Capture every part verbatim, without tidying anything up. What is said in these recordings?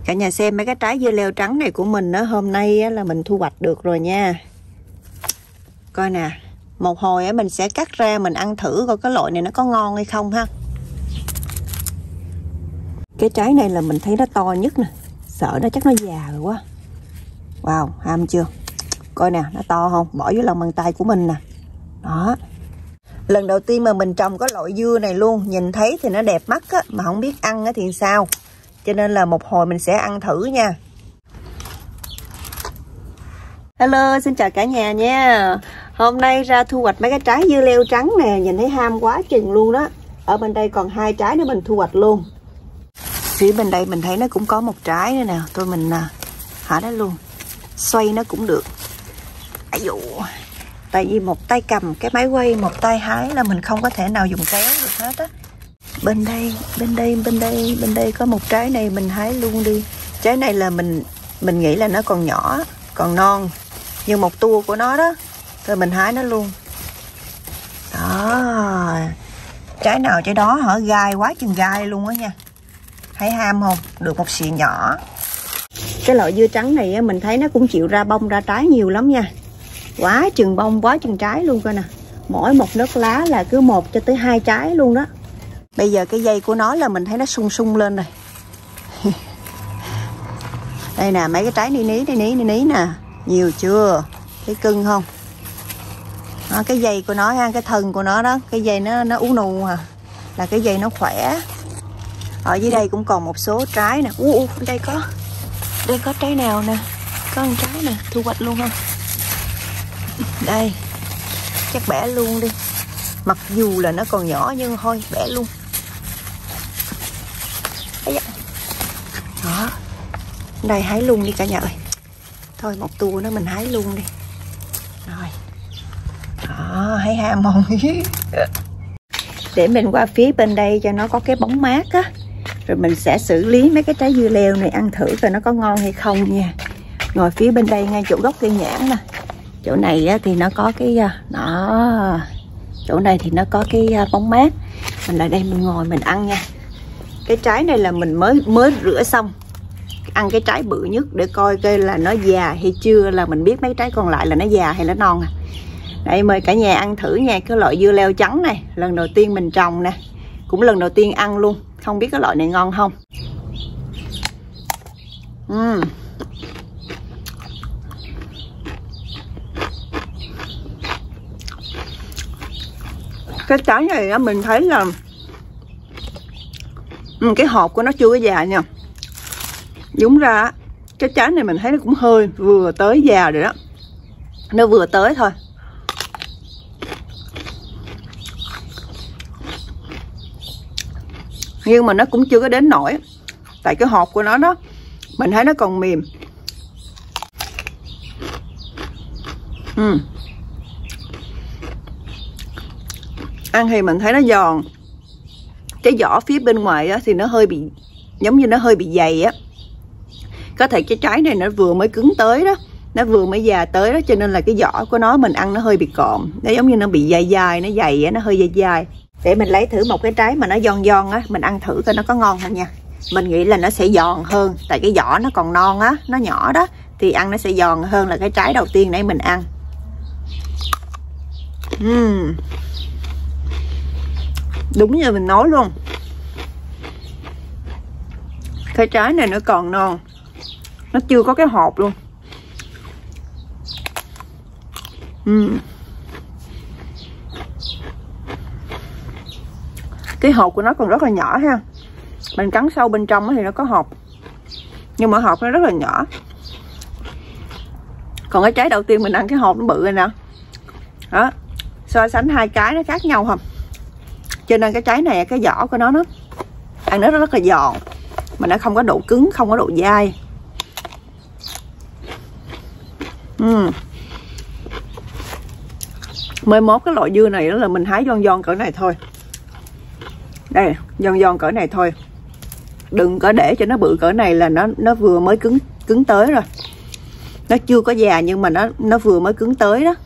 Cả nhà xem mấy cái trái dưa leo trắng này của mình á, hôm nay á, là mình thu hoạch được rồi nha. Coi nè, một hồi á, mình sẽ cắt ra mình ăn thử coi cái loại này nó có ngon hay không ha. Cái trái này là mình thấy nó to nhất nè, sợ nó chắc nó già rồi quá. Wow, ham chưa? Coi nè, nó to không? Bỏ dưới lòng bàn tay của mình nè. Đó. Lần đầu tiên mà mình trồng có loại dưa này luôn. Nhìn thấy thì nó đẹp mắt á, mà không biết ăn á thì sao. Cho nên là một hồi mình sẽ ăn thử nha. Hello, xin chào cả nhà nha. Hôm nay ra thu hoạch mấy cái trái dưa leo trắng nè. Nhìn thấy ham quá chừng luôn đó. Ở bên đây còn hai trái nữa mình thu hoạch luôn. Phía bên đây mình thấy nó cũng có một trái nữa nè. Tôi mình hả nó luôn. Xoay nó cũng được. Ây dụ. Tại vì một tay cầm cái máy quay, một tay hái là mình không có thể nào dùng kéo được hết á. Bên đây, bên đây, bên đây, bên đây có một trái này mình hái luôn đi. Trái này là mình mình nghĩ là nó còn nhỏ, còn non. Như một tua của nó đó. Rồi mình hái nó luôn. Đó. Trái nào trái đó hả? Gai quá chừng gai luôn á nha. Thấy ham không? Được một xì nhỏ. Cái loại dưa trắng này á, mình thấy nó cũng chịu ra bông ra trái nhiều lắm nha. Quá chừng bông, quá chừng trái luôn coi nè. Mỗi một nấc lá là cứ một cho tới hai trái luôn đó. Bây giờ cái dây của nó là mình thấy nó sung sung lên rồi. Đây nè, mấy cái trái ní ní, ní ní, ní ní nè. Nhiều chưa? Thấy cưng không? Đó, cái dây của nó ha, cái thân của nó đó. Cái dây nó nó ú nù à. Là cái dây nó khỏe. Ở dưới đây cũng còn một số trái nè. Ú, ú, đây có. Đây có trái nào nè. Có một trái nè, thu hoạch luôn không? Đây. Chắc bẻ luôn đi. Mặc dù là nó còn nhỏ nhưng thôi bẻ luôn. Đó. Đây hái luôn đi cả nhà ơi. Thôi một tua nữa mình hái luôn đi. Rồi. Đó, hái ham không? Để mình qua phía bên đây cho nó có cái bóng mát á. Rồi mình sẽ xử lý mấy cái trái dưa leo này ăn thử coi nó có ngon hay không nha. Ngồi phía bên đây ngay chỗ gốc cây nhãn nè. Chỗ này á, thì nó có cái đó. Chỗ này thì nó có cái bóng mát. Mình lại đây mình ngồi mình ăn nha. Cái trái này là mình mới mới rửa xong. Ăn cái trái bự nhất để coi coi là nó già hay chưa, là mình biết mấy trái còn lại là nó già hay nó non à. Đây mời cả nhà ăn thử nha. Cái loại dưa leo trắng này lần đầu tiên mình trồng nè. Cũng lần đầu tiên ăn luôn. Không biết cái loại này ngon không. uhm. Cái trái này á, mình thấy là ừ, cái hộp của nó chưa có già nha. Đúng ra cái trái này mình thấy nó cũng hơi vừa tới già rồi đó. Nó vừa tới thôi. Nhưng mà nó cũng chưa có đến nổi. Tại cái hộp của nó đó mình thấy nó còn mềm. ừ. Ăn thì mình thấy nó giòn. Cái vỏ phía bên ngoài á, thì nó hơi bị giống như nó hơi bị dày á. Có thể cái trái này nó vừa mới cứng tới đó. Nó vừa mới già tới đó. Cho nên là cái vỏ của nó mình ăn nó hơi bị cộm. Nó giống như nó bị dai dai. Nó dày á, nó hơi dai dai. Để mình lấy thử một cái trái mà nó giòn giòn á. Mình ăn thử coi nó có ngon không nha. Mình nghĩ là nó sẽ giòn hơn. Tại cái vỏ nó còn non á. Nó nhỏ đó. Thì ăn nó sẽ giòn hơn là cái trái đầu tiên nãy mình ăn. Uhm. Đúng như mình nói luôn. Cái trái này nó còn non. Nó chưa có cái hộp luôn. uhm. Cái hộp của nó còn rất là nhỏ ha. Mình cắn sâu bên trong thì nó có hộp. Nhưng mà hộp nó rất là nhỏ. Còn cái trái đầu tiên mình ăn cái hộp nó bự rồi nè. Đó. So sánh hai cái nó khác nhau không? Cho nên cái trái này cái vỏ của nó nó ăn nó rất là giòn. Mà nó không có độ cứng, không có độ dai. uhm. Mới mốt cái loại dưa này đó là mình hái giòn giòn cỡ này thôi. Đây, giòn giòn cỡ này thôi. Đừng có để cho nó bự cỡ này là nó nó vừa mới cứng cứng tới rồi. Nó chưa có già nhưng mà nó nó vừa mới cứng tới đó.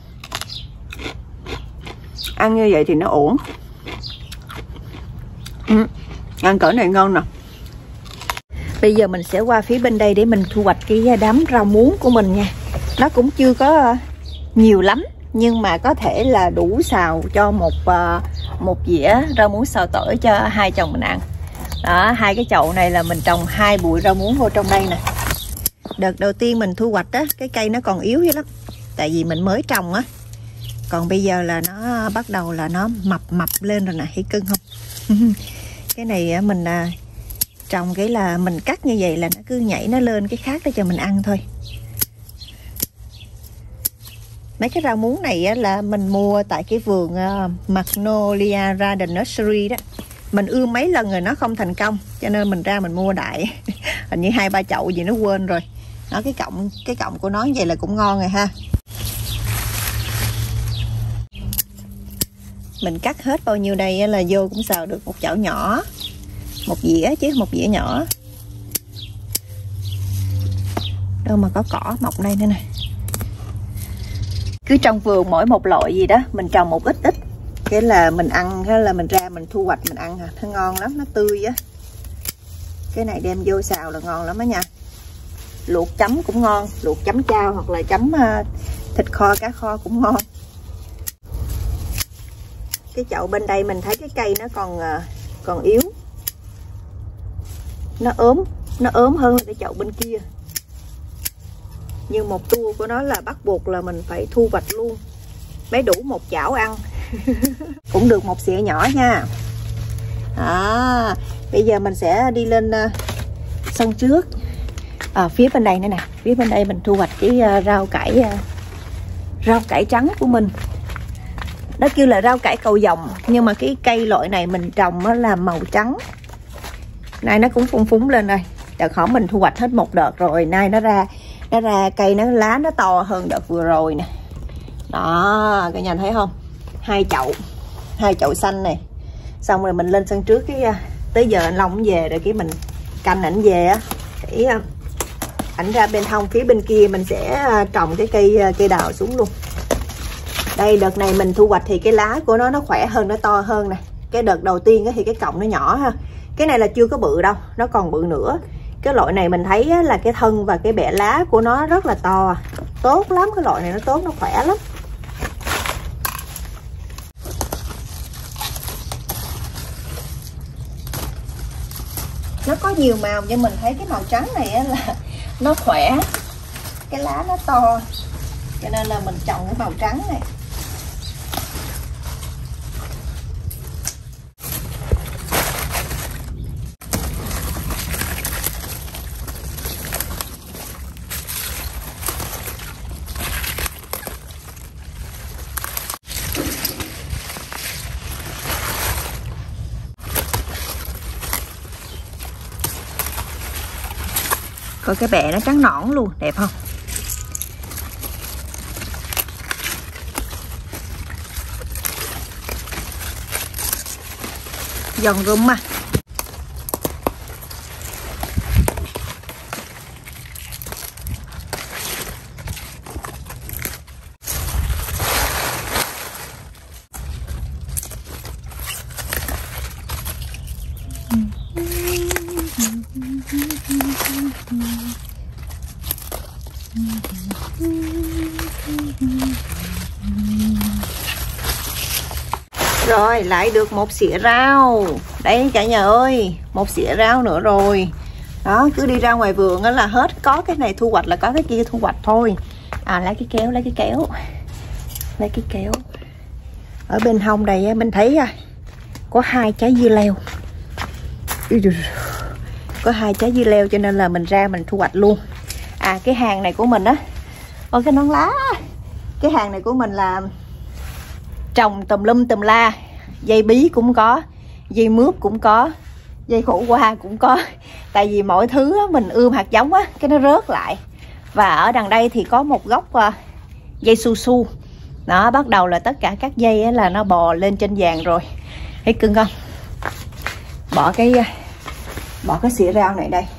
Ăn như vậy thì nó ổn. ừ. Ăn cỡ này ngon nè. Bây giờ mình sẽ qua phía bên đây để mình thu hoạch cái đám rau muống của mình nha. Nó cũng chưa có nhiều lắm, nhưng mà có thể là đủ xào cho một một dĩa rau muống xào tỏi cho hai chồng mình ăn. Đó, hai cái chậu này là mình trồng hai bụi rau muống vô trong đây nè. Đợt đầu tiên mình thu hoạch á, cái cây nó còn yếu dữ lắm, tại vì mình mới trồng á. Còn bây giờ là nó bắt đầu là nó mập mập lên rồi nè, thấy cưng không? Cái này mình trồng cái là mình cắt như vậy là nó cứ nhảy nó lên cái khác để cho mình ăn thôi. Mấy cái rau muống này là mình mua tại cái vườn Magnolia Garden Nursery đó. Mình ươm mấy lần rồi nó không thành công, cho nên mình ra mình mua đại. Hình như hai ba chậu gì nó quên rồi. Nó cái cọng cái cọng của nó như vậy là cũng ngon rồi ha. Mình cắt hết bao nhiêu đây là vô cũng xào được một chảo nhỏ, một dĩa chứ, một dĩa nhỏ. Đâu mà có cỏ mọc đây nữa nè. Cứ trong vườn mỗi một loại gì đó mình trồng một ít ít, cái là mình ăn là mình ra mình thu hoạch mình ăn, nó ngon lắm, nó tươi á. Cái này đem vô xào là ngon lắm á nha. Luộc chấm cũng ngon, luộc chấm chao hoặc là chấm thịt kho, cá kho cũng ngon. Cái chậu bên đây mình thấy cái cây nó còn còn yếu, nó ốm, nó ốm hơn cái chậu bên kia. Nhưng một tua của nó là bắt buộc là mình phải thu hoạch luôn mới đủ một chảo ăn. Cũng được một xịa nhỏ nha. À, bây giờ mình sẽ đi lên uh, sân trước. À, phía bên đây nữa nè, phía bên đây mình thu hoạch cái uh, rau cải uh, rau cải trắng của mình. Nó kêu là rau cải cầu vồng, nhưng mà cái cây loại này mình trồng nó là màu trắng. Nay nó cũng phun phúng lên rồi. Đợt hỏng mình thu hoạch hết một đợt rồi, nay nó ra nó ra cây nó lá nó to hơn đợt vừa rồi nè. Đó, cả nhà thấy không? Hai chậu, hai chậu xanh này. Xong rồi mình lên sân trước cái tới giờ anh Long về rồi cái mình canh ảnh về á, để ảnh ra bên hông phía bên kia mình sẽ trồng cái cây cây đào xuống luôn. Đây đợt này mình thu hoạch thì cái lá của nó nó khỏe hơn, nó to hơn nè. Cái đợt đầu tiên thì cái cọng nó nhỏ ha. Cái này là chưa có bự đâu, nó còn bự nữa. Cái loại này mình thấy là cái thân và cái bẹ lá của nó rất là to, tốt lắm, cái loại này nó tốt, nó khỏe lắm. Nó có nhiều màu nhưng mình thấy cái màu trắng này là nó khỏe, cái lá nó to, cho nên là mình trồng cái màu trắng này. Coi cái bẹ nó trắng nõn luôn, đẹp không? Giòn rúm à. Rồi lại được một xịa rau. Đây cả nhà ơi, một xịa rau nữa rồi. Đó, cứ đi ra ngoài vườn đó là hết, có cái này thu hoạch là có cái kia thu hoạch thôi. À, lấy cái kéo, lấy cái kéo. Lấy cái kéo. Ở bên hông đây mình thấy có hai trái dưa leo. Có hai trái dưa leo cho nên là mình ra mình thu hoạch luôn. À, cái hàng này của mình á, ôi cái nón lá. Cái hàng này của mình là trồng tùm lum tùm la. Dây bí cũng có, dây mướp cũng có, dây khổ qua cũng có. Tại vì mọi thứ á, mình ươm hạt giống á, cái nó rớt lại. Và ở đằng đây thì có một gốc uh, dây su su. Đó, bắt đầu là tất cả các dây á, là nó bò lên trên vàng rồi. Thấy cưng không? Bỏ cái Bỏ cái xịa rau này đây.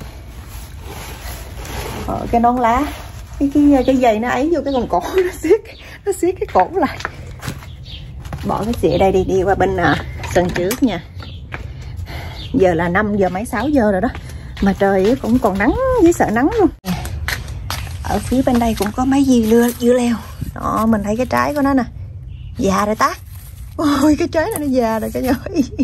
Bỏ cái nón lá. Cái, cái, cái dây nó ấy vô cái con cổ, nó siết, nó siết cái cổ lại. Bỏ cái xịa đây đi, đi qua bên à, sân trước nha. Giờ là năm giờ mấy sáu giờ rồi đó. Mà trời cũng còn nắng với sợ nắng luôn. Ở phía bên đây cũng có mấy dưa lưa dưa leo. Đó, mình thấy cái trái của nó nè. Già rồi ta. Ôi cái trái này nó già rồi cả nhà.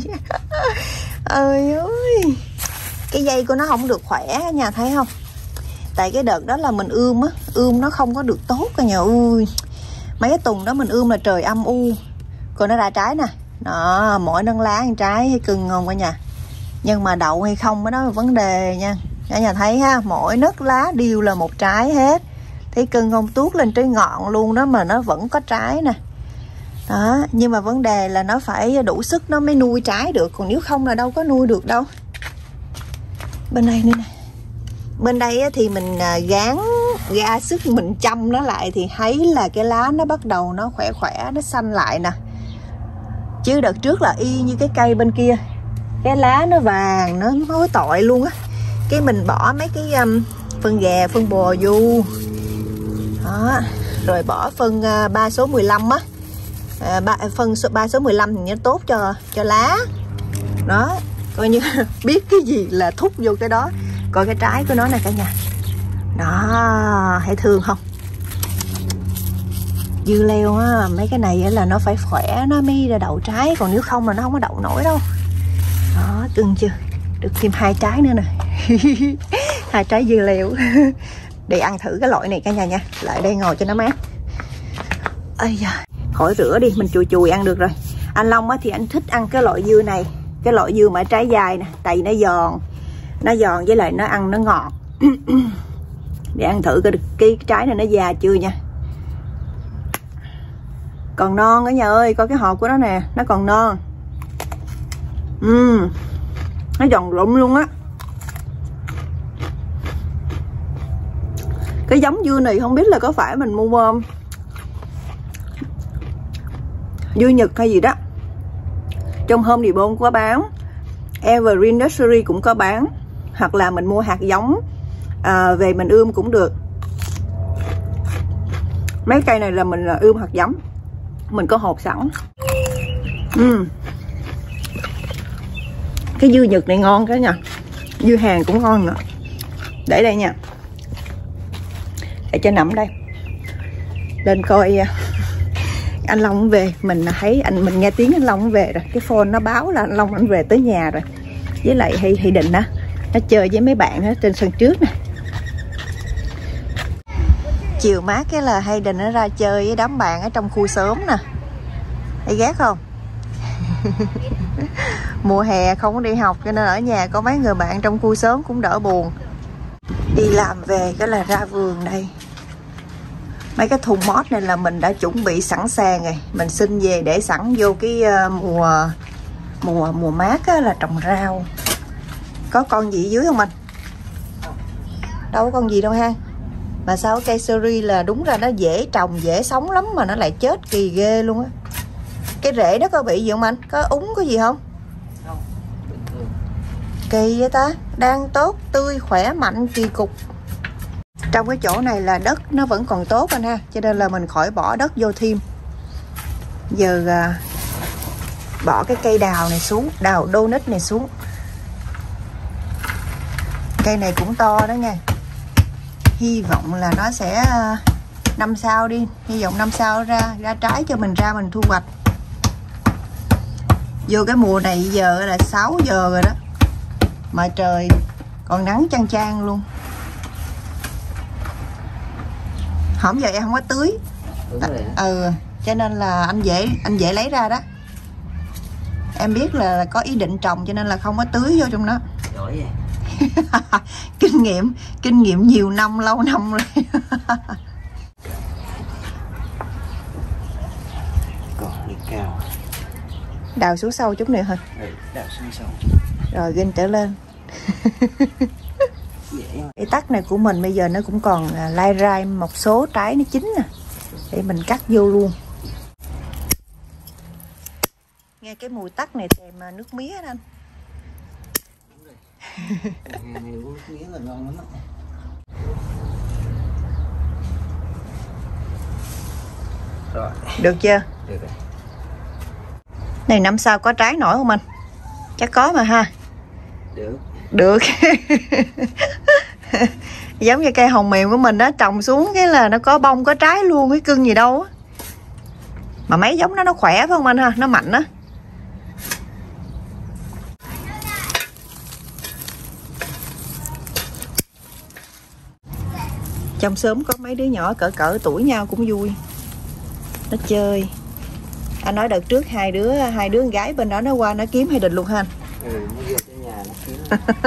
Ơi ơi. Cái dây của nó không được khỏe cả nhà thấy không? Tại cái đợt đó là mình ươm á, ươm nó không có được tốt cả nhà ơi. Mấy cái tuần đó mình ươm là trời âm u. Còn nó ra trái nè. Đó, mỗi nâng lá ăn trái hay cưng không cả nhà. Nhưng mà đậu hay không đó là vấn đề nha. Cả nhà thấy ha, mỗi nấc lá đều là một trái hết. Thấy cưng không, tuốt lên trái ngọn luôn đó mà nó vẫn có trái nè. Đó, nhưng mà vấn đề là nó phải đủ sức nó mới nuôi trái được. Còn nếu không là đâu có nuôi được đâu. Bên đây nữa nè. Bên đây thì mình gán ra sức mình chăm nó lại thì thấy là cái lá nó bắt đầu nó khỏe khỏe, nó xanh lại nè. Chứ đợt trước là y như cái cây bên kia, cái lá nó vàng, nó hối tội luôn á. Cái mình bỏ mấy cái um, phân gà, phân bò vô. Đó. Rồi bỏ phân uh, ba số mười lăm á. À, ba, phân số, ba số mười lăm thì nó tốt cho cho lá. Đó, coi như biết cái gì là thúc vô cái đó. Coi cái trái của nó này cả nhà. Đó, thấy thương không? Dưa leo á, mấy cái này là nó phải khỏe nó mới ra đậu trái, còn nếu không là nó không có đậu nổi đâu. Đó, cưng chưa? Được thêm hai trái nữa nè. Hai trái dưa leo. Để ăn thử cái loại này cả nhà nha. Lại đây ngồi cho nó mát. Ây da, khỏi rửa đi, mình chùi chùi ăn được rồi. Anh Long á thì anh thích ăn cái loại dưa này, cái loại dưa mà trái dài nè, tại vì nó giòn. Nó giòn với lại nó ăn nó ngọt. Để ăn thử cái, cái trái này nó già chưa nha. Còn non cả nhà ơi, coi cái hộp của nó nè, nó còn non. Uhm, nó giòn rụm luôn á. Cái giống dưa này không biết là có phải mình mua um, dưa Nhật hay gì đó. Trong Home Depot có bán, Evergreen Nursery cũng có bán. Hoặc là mình mua hạt giống à, về mình ươm cũng được. Mấy cây này là mình ươm hạt giống, mình có hột sẵn. uhm. Cái dưa Nhật này ngon cả nha. Dưa Hàn cũng ngon nữa. Để đây nha, để cho nằm đây. Lên coi anh Long về. Mình thấy anh mình nghe tiếng anh Long về rồi. Cái phone nó báo là anh Long anh về tới nhà rồi. Với lại Hy Hy Định á, nó chơi với mấy bạn ở trên sân trước nè. Chiều mát cái là Hayden nó ra chơi với đám bạn ở trong khu xóm nè. Thấy ghét không? Mùa hè không có đi học cho nên ở nhà có mấy người bạn trong khu xóm cũng đỡ buồn. Đi làm về cái là ra vườn đây. Mấy cái thùng mót này là mình đã chuẩn bị sẵn sàng rồi. Mình xin về để sẵn vô cái mùa mùa mùa mát á, là trồng rau. Có con gì dưới không anh? Đâu có con gì đâu ha. Mà sao cây seri là đúng ra nó dễ trồng, dễ sống lắm mà nó lại chết kỳ ghê luôn á. Cái rễ đó có bị gì không anh? Có úng có gì không? Không, bình thường. Kỳ vậy ta, đang tốt, tươi, khỏe mạnh, kỳ cục. Trong cái chỗ này là đất nó vẫn còn tốt anh ha, cho nên là mình khỏi bỏ đất vô thêm. Giờ à, bỏ cái cây đào này xuống, đào donut này xuống. Cây này cũng to đó nha. Hy vọng là nó sẽ năm sau đi, hy vọng năm sau ra ra trái cho mình ra mình thu hoạch. Vô cái mùa này giờ là sáu giờ rồi đó. Mà trời còn nắng chang chang luôn. Hổng giờ em không có tưới. Ừ, cho nên là anh dễ anh dễ lấy ra đó. Em biết là có ý định trồng cho nên là không có tưới vô trong đó. Giỏi vậy. Kinh nghiệm, kinh nghiệm nhiều năm, lâu năm rồi. Còn đi cao. Đào xuống sâu chút nữa thôi. Ừ, đào xuống sâu. Rồi ginh trở lên. Cái tắc này của mình bây giờ nó cũng còn lai rai một số trái nó chín nè. Để mình cắt vô luôn. Nghe cái mùi tắc này thèm nước mía đó anh. Ngày này uống nước mía là ngon lắm á. Rồi. Được chưa? Được rồi. Này năm sau có trái nổi không anh? Chắc có mà ha. Được. Được. Giống như cây hồng mềm của mình đó, trồng xuống cái là nó có bông có trái luôn, cái cưng gì đâu á. Mà mấy giống nó nó khỏe phải không anh ha, nó mạnh á. Trong xóm có mấy đứa nhỏ cỡ cỡ tuổi nhau cũng vui, nó chơi. Anh nói đợt trước hai đứa hai đứa con gái bên đó nó qua nó kiếm Hay Đình luôn ha anh. Ừ, nó vô cái nhà nó kiếm.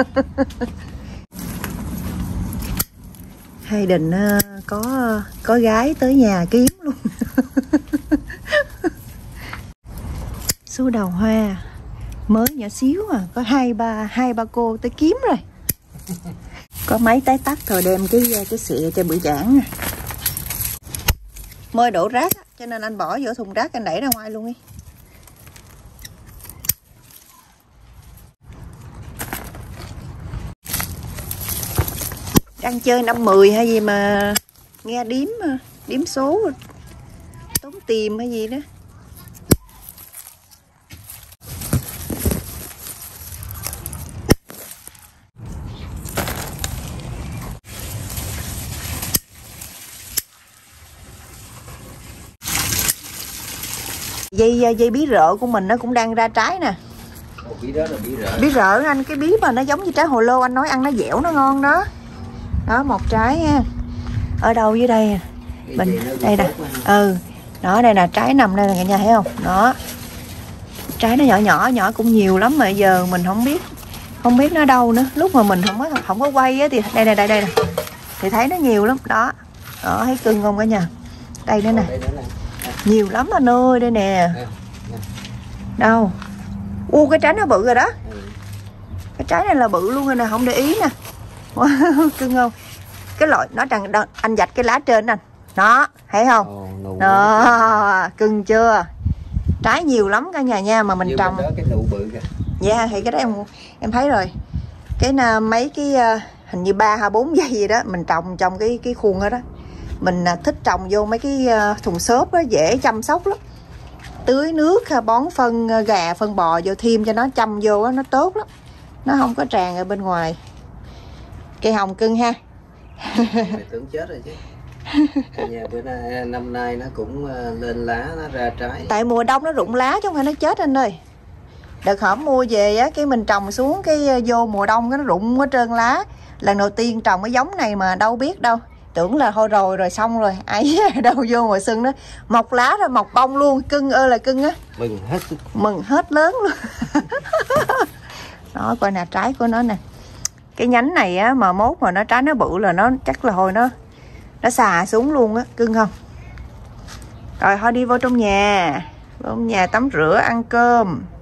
Hay Đình có có gái tới nhà kiếm luôn. Số đầu hoa mới nhỏ xíu à, có hai ba hai ba cô tới kiếm rồi. Có mấy tái tắc rồi đem cái cái xịa cho bự chảng. Mới đổ rác á, cho nên anh bỏ vô thùng rác anh đẩy ra ngoài luôn đi. Đang chơi năm mười hay gì mà nghe điếm điếm số tốn tiền hay gì đó. Dây dây bí rợ của mình nó cũng đang ra trái nè. Ồ, bí đó là bí rợ. Bí rợ anh, cái bí mà nó giống như trái hồ lô, anh nói ăn nó dẻo nó ngon đó. Đó, một trái nha. Ở đâu dưới đây mình đây nè. Ừ. Đó, đây là trái nằm đây là cả nhà thấy không? Đó. Trái nó nhỏ nhỏ nhỏ cũng nhiều lắm mà giờ mình không biết không biết nó đâu nữa. Lúc mà mình không có không có quay á thì đây này đây đây nè. Thì thấy nó nhiều lắm đó. Đó, thấy cưng không cả nhà. Đây nữa nè. Nhiều lắm anh ơi, đây nè. Đâu? U cái trái nó bự rồi đó. Cái trái này là bự luôn rồi nè, không để ý nè. Wow, cưng không? Cái loại nó rằng anh vạch cái lá trên anh. Đó, thấy không? Đó, cưng chưa? Trái nhiều lắm cả nhà nha, mà mình như trồng. Đó, cái nụ bự kìa. Dạ, yeah, thì cái đó em em thấy rồi. Cái là mấy cái hình như ba hay bốn giây gì đó mình trồng trong cái cái khuôn đó đó. Mình thích trồng vô mấy cái thùng xốp đó, dễ chăm sóc lắm. Tưới nước, bón phân gà, phân bò vô thêm cho nó chăm vô đó, nó tốt lắm. Nó không có tràn ở bên ngoài. Cây hồng cưng ha. Mày tưởng chết rồi chứ. Nhà bữa nay năm nay nó cũng lên lá, nó ra trái. Tại mùa đông nó rụng lá chứ không phải nó chết anh ơi. Đợt hổm mua về á, cái mình trồng xuống cái vô mùa đông cái nó rụng hết trơn lá. Lần đầu tiên trồng cái giống này mà đâu biết đâu. Tưởng là thôi rồi rồi xong rồi. Ấy đâu vô mùa xuân đó mọc lá rồi mọc bông luôn. Cưng ơi là cưng á. Mừng hết. Mừng hết lớn luôn. Đó, coi nè trái của nó nè. Cái nhánh này á mà mốt mà nó trái nó bự là nó chắc là hồi nó nó xà xuống luôn á, cưng không? Rồi thôi đi vô trong nhà. Vô trong nhà tắm rửa ăn cơm.